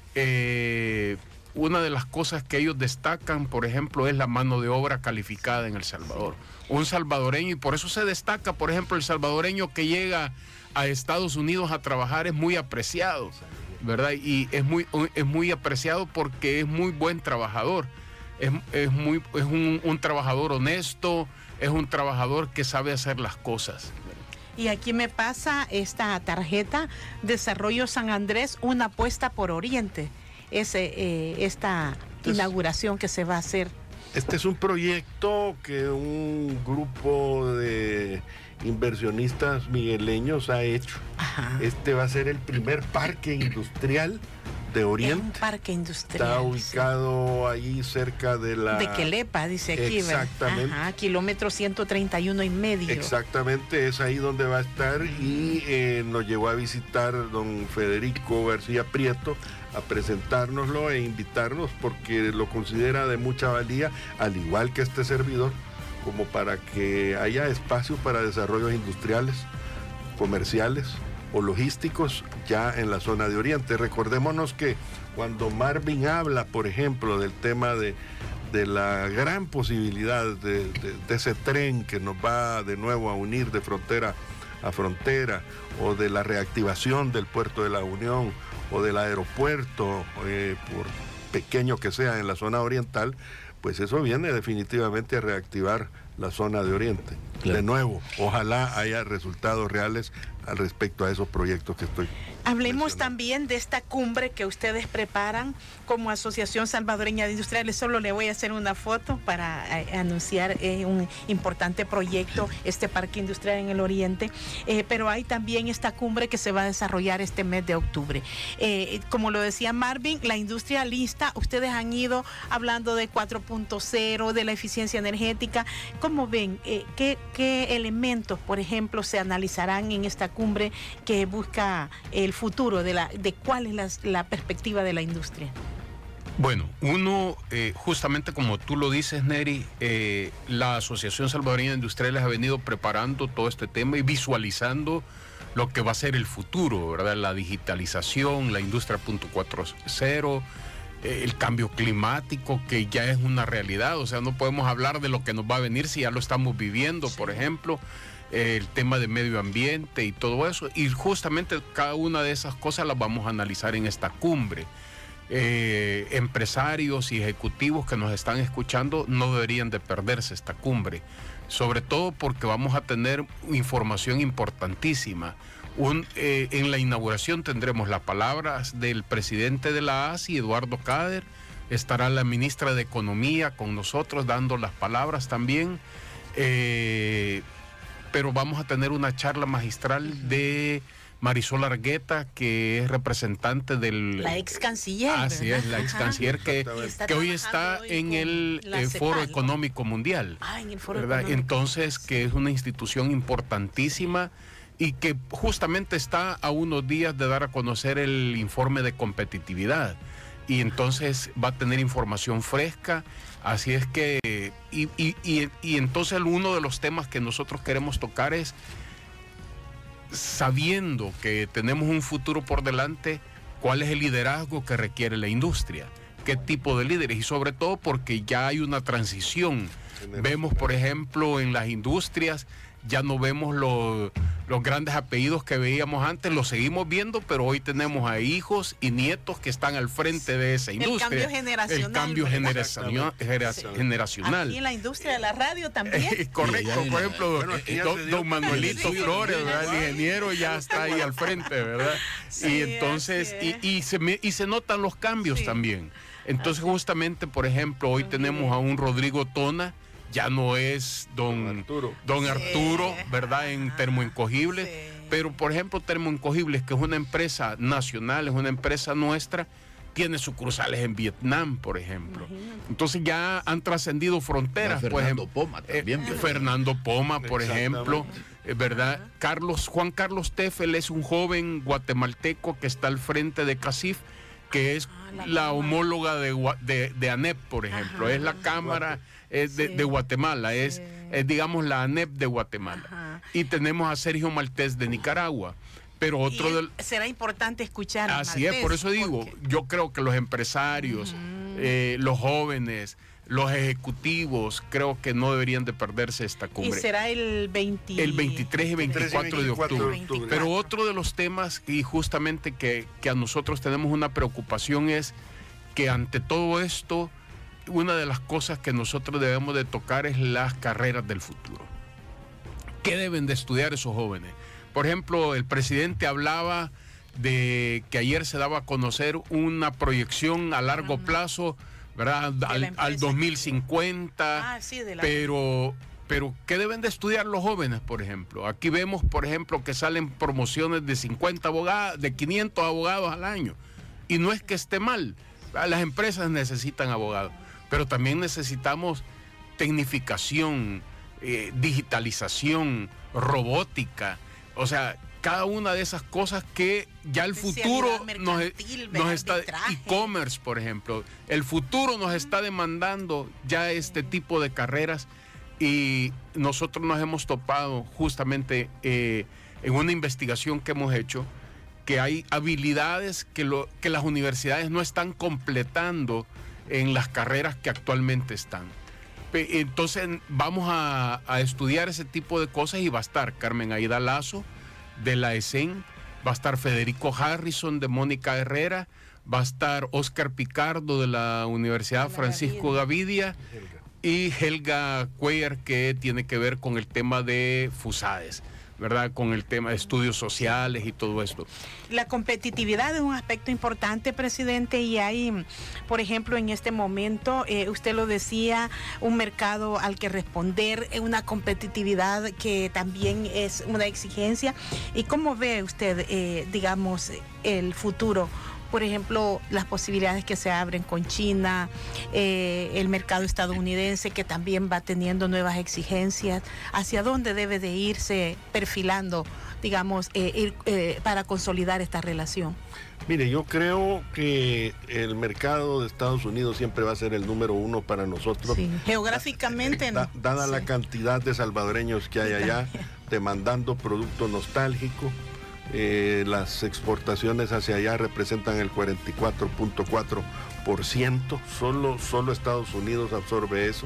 Eh, una de las cosas que ellos destacan, por ejemplo, es la mano de obra calificada en El Salvador. Un salvadoreño, y por eso se destaca, por ejemplo, el salvadoreño que llega a Estados Unidos a trabajar es muy apreciado, ¿verdad? Y es muy, es muy apreciado porque es muy buen trabajador. Es, es, muy, es un, un trabajador honesto, es un trabajador que sabe hacer las cosas. Y aquí me pasa esta tarjeta, Desarrollo San Andrés, una apuesta por Oriente. Es eh, esta Entonces, inauguración que se va a hacer. Este es un proyecto que un grupo de inversionistas migueleños ha hecho. Ajá. Este va a ser el primer parque industrial de Oriente. Un parque industrial. Está ubicado sí. ahí cerca de la... De Quelepa, dice aquí. Exactamente. Ajá, kilómetro ciento treinta y uno y medio. Exactamente, es ahí donde va a estar y eh, nos llegó a visitar don Federico García Prieto a presentárnoslo e invitarnos porque lo considera de mucha valía, al igual que este servidor, como para que haya espacio para desarrollos industriales, comerciales o logísticos ya en la zona de Oriente. Recordémonos que cuando Marvin habla, por ejemplo, del tema de, de la gran posibilidad de, de, de ese tren que nos va de nuevo a unir de frontera a frontera, o de la reactivación del puerto de la Unión, o del aeropuerto, eh, por pequeño que sea en la zona oriental, pues eso viene definitivamente a reactivar la zona de Oriente. Claro. De nuevo, ojalá haya resultados reales al respecto a esos proyectos que estoy Hablemos también de esta cumbre que ustedes preparan como Asociación Salvadoreña de Industriales. Solo le voy a hacer una foto para eh, anunciar eh, un importante proyecto, este parque industrial en el Oriente. Eh, pero hay también esta cumbre que se va a desarrollar este mes de octubre. Eh, como lo decía Marvin, la industria lista, ustedes han ido hablando de cuatro punto cero, de la eficiencia energética. ¿Cómo ven? Eh, ¿qué, ¿Qué elementos, por ejemplo, se analizarán en esta cumbre que busca el futuro de la de cuál es la, la perspectiva de la industria? Bueno, uno, eh, justamente como tú lo dices, Neri, eh, la Asociación Salvadoreña de Industriales ha venido preparando todo este tema y visualizando lo que va a ser el futuro, ¿verdad? La digitalización, la industria punto cuatro cero, eh, el cambio climático, que ya es una realidad. O sea, no podemos hablar de lo que nos va a venir si ya lo estamos viviendo, sí. Por ejemplo. El tema de medio ambiente y todo eso, y justamente cada una de esas cosas las vamos a analizar en esta cumbre. Eh, empresarios y ejecutivos que nos están escuchando no deberían de perderse esta cumbre, sobre todo porque vamos a tener información importantísima. Un, eh, en la inauguración tendremos las palabras del presidente de la A S I, Eduardo Cader, estará la ministra de Economía con nosotros dando las palabras también. Eh, pero vamos a tener una charla magistral de Marisol Argueta, que es representante del... La ex canciller. Así es, la ex canciller que, que hoy está hoy en el eh, Foro Económico Mundial. Ah, en el Foro ¿verdad? Económico. Entonces, que es una institución importantísima y que justamente está a unos días de dar a conocer el informe de competitividad. Y entonces va a tener información fresca. Así es que, y, y, y, y entonces uno de los temas que nosotros queremos tocar es, sabiendo que tenemos un futuro por delante, cuál es el liderazgo que requiere la industria, qué tipo de líderes, y sobre todo porque ya hay una transición. Vemos, por ejemplo, en las industrias, ya no vemos los, los grandes apellidos que veíamos antes, los seguimos viendo, pero hoy tenemos a hijos y nietos que están al frente de esa industria. El cambio generacional. El cambio generacional. Sí. generacional. Aquí en la industria de la radio también. Correcto, por ejemplo, bueno, don, don Manuelito sí, Flores, ¿verdad? El ingeniero ya está ahí al frente, ¿verdad? Sí, y entonces, y, y, se me, y se notan los cambios sí. también. Entonces, justamente, por ejemplo, hoy tenemos a un Rodrigo Tona, ya no es don, don Arturo, don Arturo sí. ¿verdad? En Termoencogibles, sí. pero por ejemplo Termoencogibles, que es una empresa nacional, es una empresa nuestra, tiene sucursales en Vietnam, por ejemplo. Imagínate. Entonces ya han trascendido fronteras. No, Fernando por Poma también. Eh, Fernando Poma, por ejemplo, eh, ¿verdad? Ajá. Carlos, Juan Carlos Teffel es un joven guatemalteco que está al frente de CACIF, que es Ah, la la cámara. homóloga de, Gua- de, de ANEP, por ejemplo. Ajá. Es la Cámara es de, Sí. de Guatemala, es, es, digamos, la ANEP de Guatemala. Ajá. Y tenemos a Sergio Maltés de Nicaragua. Pero otro Y del... será importante escuchar a Así es, Maltés, por eso digo, porque- yo creo que los empresarios, eh, los jóvenes, los ejecutivos, creo que no deberían de perderse esta Y cumbre. será el veinte... El veintitrés y veinticuatro de octubre. veinticuatro. Pero otro de los temas, y justamente que, que a nosotros tenemos una preocupación, es que ante todo esto, una de las cosas que nosotros debemos de tocar es las carreras del futuro. ¿Qué deben de estudiar esos jóvenes? Por ejemplo, el presidente hablaba de que ayer se daba a conocer una proyección a largo plazo, ¿verdad? De la Al, empresa. al dos mil cincuenta, Ah, sí, de la- pero, pero ¿qué deben de estudiar los jóvenes, por ejemplo? Aquí vemos, por ejemplo, que salen promociones de cincuenta abogados, de quinientos abogados al año. Y no es que esté mal, las empresas necesitan abogados, pero también necesitamos tecnificación, eh, digitalización, robótica, o sea, cada una de esas cosas que ya el futuro nos, nos está, e-commerce, por ejemplo, el futuro nos está demandando ya este tipo de carreras y nosotros nos hemos topado justamente eh, en una investigación que hemos hecho que hay habilidades que, lo, que las universidades no están completando en las carreras que actualmente están. Pe- Entonces vamos a, a estudiar ese tipo de cosas y va a estar Carmen Aida Lazo de la E S E N, va a estar Federico Harrison de Mónica Herrera, va a estar Oscar Picardo de la Universidad Francisco Gavidia y Helga Cuellar, que tiene que ver con el tema de FUSADES, ¿verdad? Con el tema de estudios sociales y todo esto. La competitividad es un aspecto importante, presidente, y hay, por ejemplo, en este momento, eh, usted lo decía, un mercado al que responder, eh, una competitividad que también es una exigencia. ¿Y cómo ve usted, eh, digamos, el futuro? Por ejemplo, las posibilidades que se abren con China, eh, el mercado estadounidense que también va teniendo nuevas exigencias. ¿Hacia dónde debe de irse perfilando, digamos, eh, ir, eh, para consolidar esta relación? Mire, yo creo que el mercado de Estados Unidos siempre va a ser el número uno para nosotros. Sí, geográficamente. Da- dada sí. la cantidad de salvadoreños que hay allá demandando producto nostálgico. Eh, las exportaciones hacia allá representan el cuarenta y cuatro punto cuatro por ciento, solo, solo Estados Unidos absorbe eso.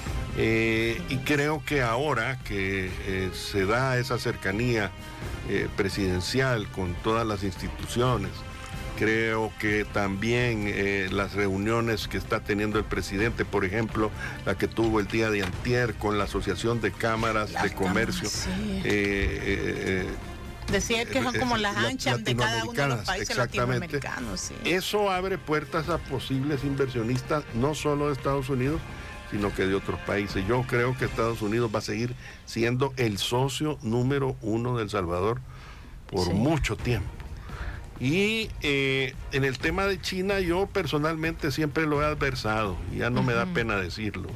Eh, y creo que ahora que eh, se da esa cercanía eh, presidencial con todas las instituciones, creo que también eh, las reuniones que está teniendo el presidente, por ejemplo, la que tuvo el día de antier con la Asociación de Cámaras Las de Comercio, cámaras, sí. eh, eh, eh, Decía que son como las la- anchas de cada uno de los latinoamericanas, países exactamente. latinoamericanos. Sí. Eso abre puertas a posibles inversionistas, no solo de Estados Unidos, sino que de otros países. Yo creo que Estados Unidos va a seguir siendo el socio número uno de El Salvador por Sí. mucho tiempo. Y eh, en el tema de China, yo personalmente siempre lo he adversado, y ya no me da Ujú. pena decirlo.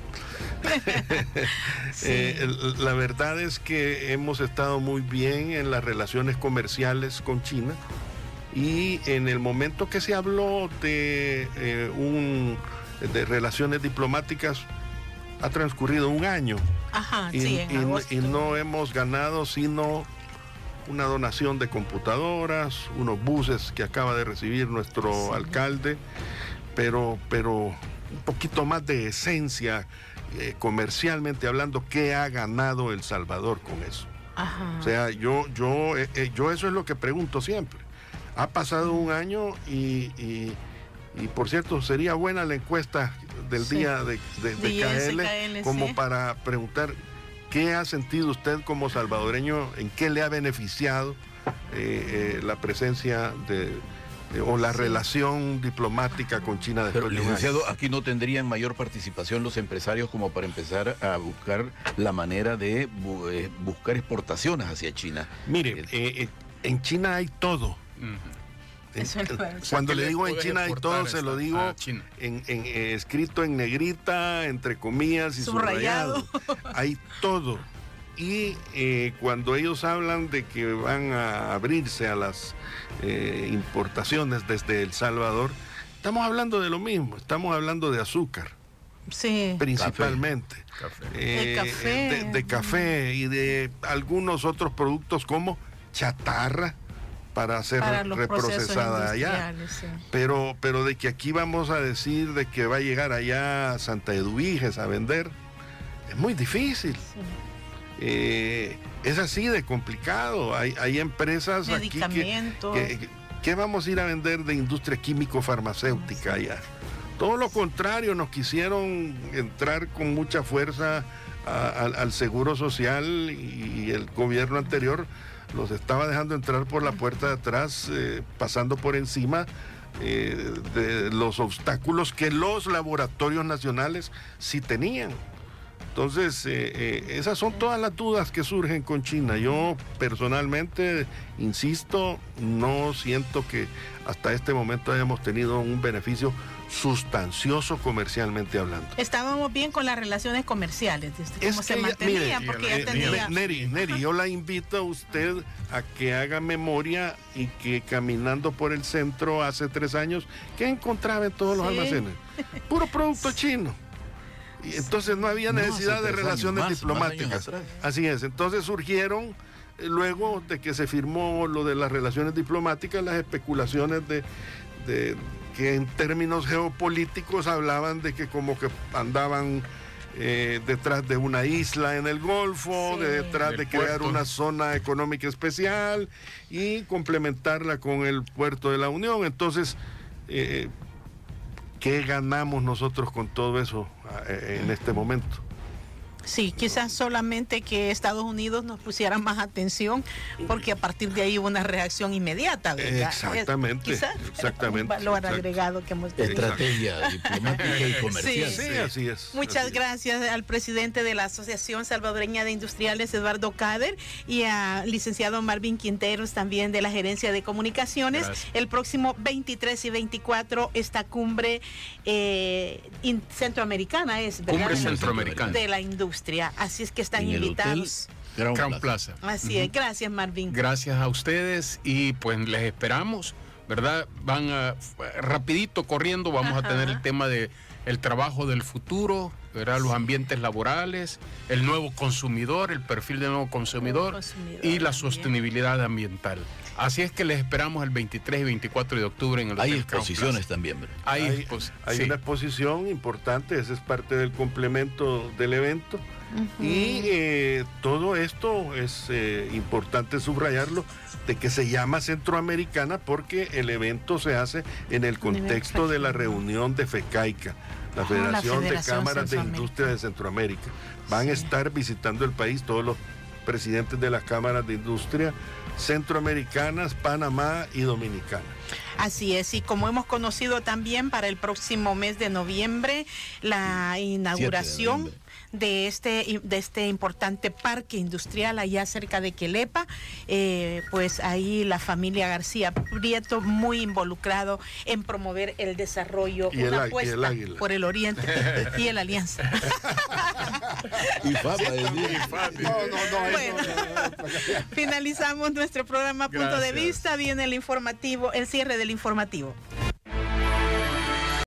Sí. Eh, el- la verdad es que hemos estado muy bien en las relaciones comerciales con China, y en el momento que se habló de, eh, un, de relaciones diplomáticas, ha transcurrido un año. Ajá, y, sí, en y- agosto. y no hemos ganado sino una donación de computadoras, unos buses que acaba de recibir nuestro Sí. alcalde, pero, pero un poquito más de esencia, eh, comercialmente hablando, ¿qué ha ganado El Salvador con eso? Ajá. O sea, yo, yo, eh, eh, yo eso es lo que pregunto siempre. Ha pasado un año y, y- y, por cierto, sería buena la encuesta del Sí. día de, de- de De I S K L, K L, como sí. para preguntar qué ha sentido usted como salvadoreño, en qué le ha beneficiado eh, eh, la presencia de, de- o la Sí. relación diplomática con China después Pero, de un año. licenciado, aquí no tendrían mayor participación los empresarios como para empezar a buscar la manera de bu- eh, buscar exportaciones hacia China. Mire, Eh, eh, eh, en China hay todo. Eso es verdad. Cuando O sea, le que digo en puedes China y todo, exportar se lo esta- digo a China. en, en, eh, escrito en negrita, entre comillas y Subrayado. subrayado. Hay todo. Y eh, cuando ellos hablan de que van a abrirse a las eh, importaciones desde El Salvador, estamos hablando de lo mismo, estamos hablando de azúcar. Sí. Principalmente. Café. Eh, de café. De, de café y de algunos otros productos como chatarra para ser Para los reprocesada allá. Sí. Pero, pero de que aquí vamos a decir de que va a llegar allá a Santa Eduviges a vender, es muy difícil. Sí. Eh, es así de complicado. Hay, hay empresas aquí que, que, que vamos a ir a vender de industria químico-farmacéutica allá. Todo lo contrario, nos quisieron entrar con mucha fuerza a, a, al Seguro Social y el gobierno anterior los estaba dejando entrar por la puerta de atrás, eh, pasando por encima eh, de los obstáculos que los laboratorios nacionales sí tenían. Entonces, eh, eh, esas son todas las dudas que surgen con China. Yo personalmente, insisto, no siento que hasta este momento hayamos tenido un beneficio sustancioso comercialmente hablando. Estábamos bien con las relaciones comerciales, desde cómo se ella, mantenían, mire, porque eh, ya tenía... Neri, Neri, yo la invito a usted a que haga memoria y que caminando por el centro hace tres años, ¿qué encontraba en todos los sí. almacenes? Puro producto chino. Y entonces no había necesidad no, de relaciones años, más, diplomáticas. Más Así es, entonces surgieron, luego de que se firmó lo de las relaciones diplomáticas, las especulaciones de... de que en términos geopolíticos hablaban de que como que andaban eh, detrás de una isla en el Golfo, sí. de detrás de crear puerto. Una zona económica especial y complementarla con el puerto de la Unión. Entonces, eh, ¿qué ganamos nosotros con todo eso eh, en este momento? Sí, quizás solamente que Estados Unidos nos pusiera más atención, porque a partir de ahí hubo una reacción inmediata, ¿verdad? Exactamente. Quizás exactamente. Un valor exacto. agregado que hemos tenido. Estrategia diplomática y comercial. Sí, sí, así es. Muchas así gracias es. al presidente de la Asociación Salvadoreña de Industriales, Eduardo Cader, y al licenciado Marvin Quinteros, también de la Gerencia de Comunicaciones. Gracias. El próximo veintitrés y veinticuatro, esta cumbre eh, in, centroamericana es, ¿verdad? Cumbre centroamericana. De la industria. Así es que están en invitados. Crown Plaza. Plaza. Así uh-huh. es. Gracias, Marvin. Gracias a ustedes y pues les esperamos, ¿verdad? Van a rapidito corriendo, vamos Ajá. a tener el tema de el trabajo del futuro, ¿verdad? Sí. Los ambientes laborales, el nuevo consumidor, el perfil del nuevo consumidor, consumidor y la sostenibilidad ambiental. Así es que les esperamos el veintitrés y veinticuatro de octubre en el Hay Hotel exposiciones también, ¿verdad? Hay, hay, expos hay sí. una exposición importante, esa es parte del complemento del evento. Uh-huh. Y eh, todo esto es eh, importante subrayarlo, de que se llama Centroamericana porque el evento se hace en el contexto de la reunión de FECAICA, la Federación, oh, la Federación de Cámaras de Industria de Centroamérica. Van sí. a estar visitando el país todos los presidentes de las cámaras de industria centroamericanas, Panamá y Dominicana. Así es, y como hemos conocido también para el próximo mes de noviembre, la inauguración de este, de este importante parque industrial allá cerca de Quelepa, eh, pues ahí la familia García Prieto muy involucrado en promover el desarrollo, y una el, apuesta y por el Oriente y el Alianza. Y Fapa, no, no, no, bueno, finalizamos nuestro programa Punto Gracias. De Vista, viene el informativo, el cierre del informativo.